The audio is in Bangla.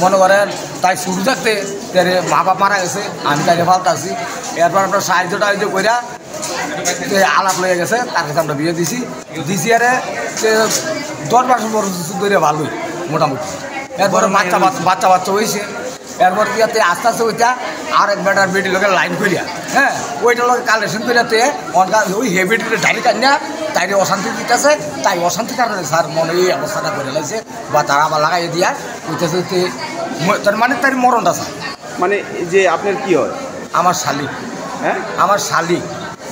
মনে করেন তাই শুরু থাকতে তার মা বাপ মারা গেছে, আমি তাই ফালতে আছি। এরপর আমরা সাহায্যটা কইরা আলাপ লেগে গেছে, তার কাছে আমরা বিয়ে দিছি আরে 10 বছর ধরে ভালোই মোটামুটি। এরপরে বাচ্চা হয়েছে। এরপর ইয়াতে আস্তে আস্তে ওইটা আর এক বেটার বেটি লোকের লাইন করিয়া, হ্যাঁ, ওইটা লোক কালেকশন করিয়াতে ওই হেভিটিতে ঢালি কান্না তাই অশান্তি দিতেছে। তাই অশান্তি কারণে স্যার মনে এই অবস্থাটা করে লাগছে বা তারা আবার লাগাই দিয়া ওইটাছে তার মানে তার মরণটা স্যার। মানে যে আপনার কি হয়? আমার শালিক। হ্যাঁ, আমার শালিক।